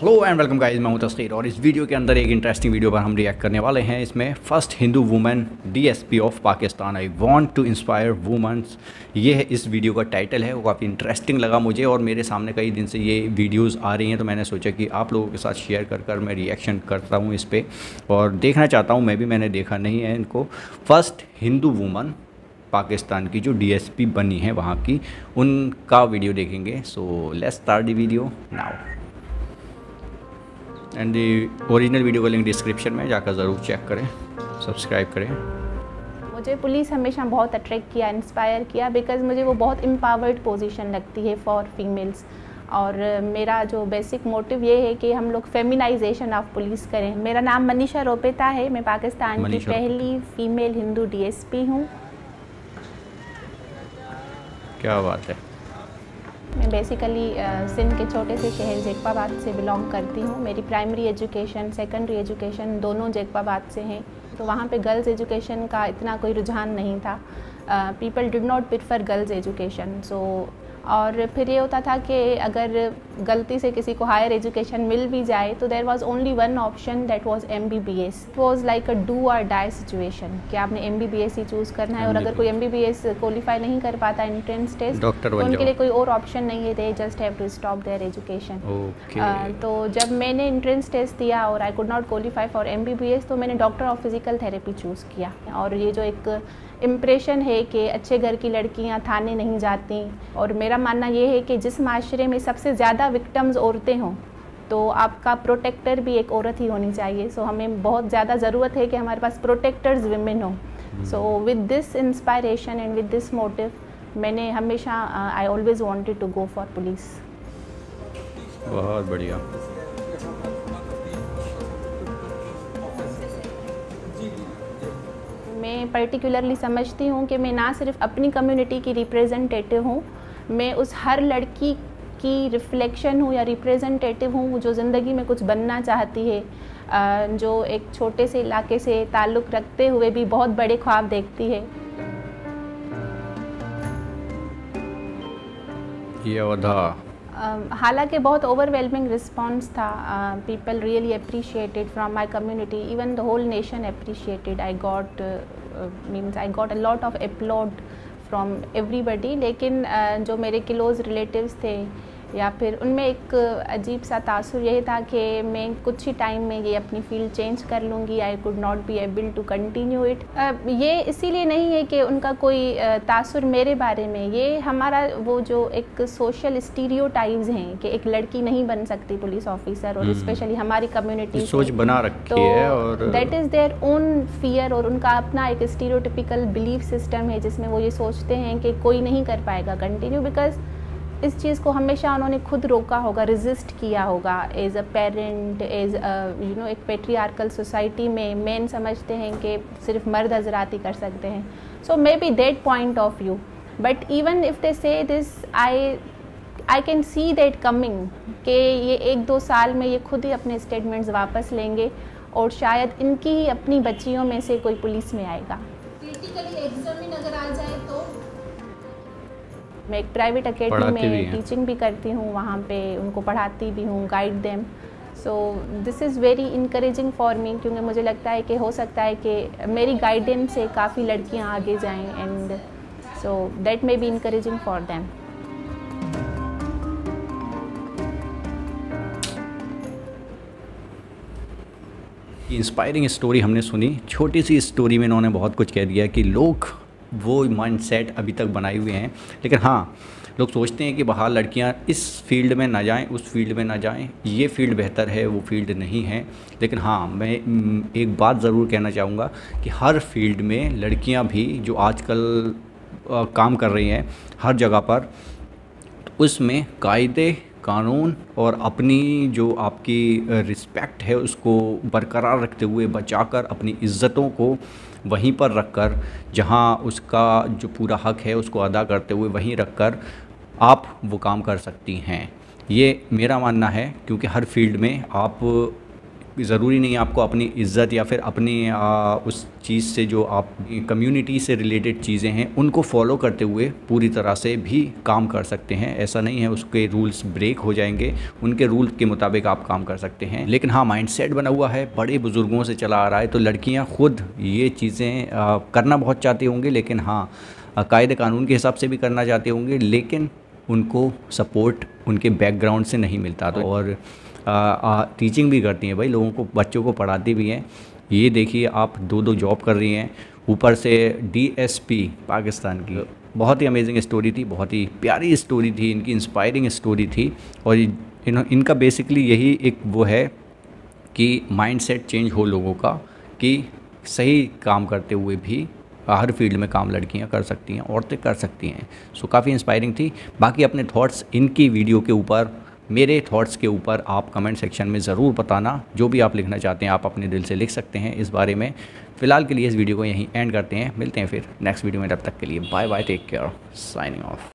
Hello and welcome guys, मैं हूं तस्कीर और इस वीडियो के अंदर एक इंटरेस्टिंग वीडियो पर हम रिएक्ट करने वाले हैं। इसमें first Hindu women DSP of Pakistan, I want to inspire womens, ये है इस वीडियो का टाइटल है। वो काफ़ी इंटरेस्टिंग लगा मुझे और मेरे सामने कई दिन से ये वीडियोस आ रही हैं, तो मैंने सोचा कि आप लोगों के साथ शेयर कर मैं रिएक्शन करता हूँ इस पर और देखना चाहता हूँ। मैंने देखा नहीं है इनको। फर्स्ट हिंदू वुमन पाकिस्तान की जो डीएसपी बनी है वहाँ की, उनका वीडियो देखेंगे। So let's start the video now and the original video का लिंक डिस्क्रिप्शन में जाकर ज़रूर चेक करें, सब्सक्राइब करें। मुझे पुलिस हमेशा बहुत अट्रैक्ट किया, इंस्पायर किया, बिकॉज़ मुझे वो बहुत एम्पावर्ड पोजीशन लगती है फॉर फीमेल्स। और मेरा जो बेसिक मोटिव ये है कि हम लोग फेमिनाइजेशन ऑफ पुलिस करें। मेरा नाम मनीषा रोपेता है, मैं पाकिस्तान की पहली फ़ीमेल हिंदू डीएसपी हूँ। क्या बात है। मैं बेसिकली सिंध के छोटे से शहर जैकबाबाद से बिलोंग करती हूँ। मेरी प्राइमरी एजुकेशन, सेकेंडरी एजुकेशन दोनों जैकबाबाद से हैं। तो वहाँ पे गर्ल्स एजुकेशन का इतना कोई रुझान नहीं था। People did not prefer girls education. और फिर ये होता था कि अगर गलती से किसी को हायर एजुकेशन मिल भी जाए तो there was only one option, that was MBBS. It was like a do or die situation कि आपने एमबीबीएस ही चूज़ करना है। और अगर कोई एमबीबीएस क्वालिफाई नहीं कर पाता एंट्रेंस टेस्ट, तो उनके लिए कोई और ऑप्शन नहीं है, they just have to stop their education. तो जब मैंने एंट्रेंस टेस्ट दिया और I could not qualify for MBBS, तो मैंने doctor of physical therapy choose किया। और ये जो एक इम्प्रेशन है कि अच्छे घर की लड़कियां थाने नहीं जाती, और मेरा मानना ये है कि जिस माशरे में सबसे ज़्यादा विक्टिम्स औरतें हों तो आपका प्रोटेक्टर भी एक औरत ही होनी चाहिए। सो हमें बहुत ज़्यादा ज़रूरत है कि हमारे पास प्रोटेक्टर्स विमेन हो। So with this inspiration and with this motive, मैंने हमेशा I always wanted to go for police. बहुत बढ़िया। मैं पर्टिकुलरली समझती हूँ कि मैं ना सिर्फ अपनी कम्युनिटी की रिप्रेजेंटेटिव हूँ, मैं उस हर लड़की की रिफ्लेक्शन हूँ या रिप्रेजेंटेटिव हूँ जो ज़िंदगी में कुछ बनना चाहती है, जो एक छोटे से इलाके से ताल्लुक़ रखते हुए भी बहुत बड़े ख्वाब देखती है। ये वधा हालांकि बहुत ओवरवेलमिंग रिस्पॉन्स था। People really appreciated from my community, even the whole nation appreciated. I got a lot of applaud from everybody. लेकिन जो मेरे क्लोज रिलेटिव्स थे या फिर उनमें एक अजीब सा तासुर यही था कि मैं कुछ ही टाइम में ये अपनी फील्ड चेंज कर लूँगी। I could not be able to continue it. ये इसीलिए नहीं है कि उनका कोई तासुर मेरे बारे में, ये हमारा वो जो एक सोशल स्टीरियोटाइप्स हैं कि एक लड़की नहीं बन सकती पुलिस ऑफिसर, और स्पेशली हमारी कम्युनिटी सोच बना रखी है, और that is their own fear. और उनका अपना एक स्टीरियोटिपिकल बिलीफ सिस्टम है जिसमें वो ये सोचते हैं कि कोई नहीं कर पाएगा कंटिन्यू, बिकॉज इस चीज़ को हमेशा उन्होंने खुद रोका होगा, रेजिस्ट किया होगा। एज अ पेरेंट, एज एक पेट्रियार्कल सोसाइटी में मेन समझते हैं कि सिर्फ मर्द हजरात ही कर सकते हैं। So may be that point of view, but even if they say this, I can see that coming कि ये 1-2 साल में ये खुद ही अपने स्टेटमेंट्स वापस लेंगे और शायद इनकी ही अपनी बच्चियों में से कोई पुलिस में आएगा। क्रिटिकली एग्जामिन अगर आ जाए तो मैं एक प्राइवेट अकेडमी में टीचिंग भी करती हूँ, वहाँ पे उनको पढ़ाती भी हूँ, guide them. So this is very encouraging for me, क्योंकि मुझे लगता है कि हो सकता है कि मेरी गाइडेंस से काफ़ी लड़कियाँ आगे जाएं, and so that may be encouraging for them. Inspiring story हमने सुनी। छोटी सी स्टोरी में इन्होंने बहुत कुछ कह दिया कि लोग वो माइंडसेट अभी तक बनाए हुए हैं। लेकिन हाँ, लोग सोचते हैं कि बाहर लड़कियां इस फील्ड में ना जाएं, उस फील्ड में ना जाएं, ये फील्ड बेहतर है, वो फील्ड नहीं है। लेकिन हाँ, मैं एक बात ज़रूर कहना चाहूँगा कि हर फील्ड में लड़कियां भी जो आजकल काम कर रही हैं हर जगह पर, उसमें कायदे कानून और अपनी जो आपकी रिस्पेक्ट है उसको बरकरार रखते हुए, बचाकर, अपनी इज़्ज़तों को वहीं पर रखकर, जहां उसका जो पूरा हक है उसको अदा करते हुए वहीं रखकर आप वो काम कर सकती हैं। ये मेरा मानना है, क्योंकि हर फील्ड में आप ज़रूरी नहीं है आपको अपनी इज़्ज़त या फिर अपनी उस चीज़ से जो आप कम्युनिटी से रिलेटेड चीज़ें हैं उनको फॉलो करते हुए पूरी तरह से भी काम कर सकते हैं। ऐसा नहीं है उसके रूल्स ब्रेक हो जाएंगे, उनके रूल के मुताबिक आप काम कर सकते हैं। लेकिन हाँ, माइंडसेट बना हुआ है, बड़े बुज़ुर्गों से चला आ रहा है, तो लड़कियाँ खुद ये चीज़ें करना बहुत चाहती होंगी, लेकिन हाँ कायदे कानून के हिसाब से भी करना चाहते होंगे, लेकिन उनको सपोर्ट उनके बैकग्राउंड से नहीं मिलता। तो और टीचिंग भी करती हैं भाई, लोगों को, बच्चों को पढ़ाती भी हैं। ये देखिए आप 2 जॉब कर रही हैं, ऊपर से DSP पाकिस्तान की। बहुत ही अमेजिंग स्टोरी थी, बहुत ही प्यारी स्टोरी थी, इनकी इंस्पायरिंग स्टोरी थी। और इनका बेसिकली यही एक वो है कि माइंडसेट चेंज हो लोगों का, कि सही काम करते हुए भी हर फील्ड में काम लड़कियां कर सकती हैं, औरतें कर सकती हैं। सो काफ़ी इंस्पायरिंग थी। बाकी अपने थॉट्स इनकी वीडियो के ऊपर, मेरे थॉट्स के ऊपर आप कमेंट सेक्शन में ज़रूर बताना। जो भी आप लिखना चाहते हैं आप अपने दिल से लिख सकते हैं इस बारे में। फ़िलहाल के लिए इस वीडियो को यहीं एंड करते हैं, मिलते हैं फिर नेक्स्ट वीडियो में। तब तक के लिए bye bye, take care, signing of.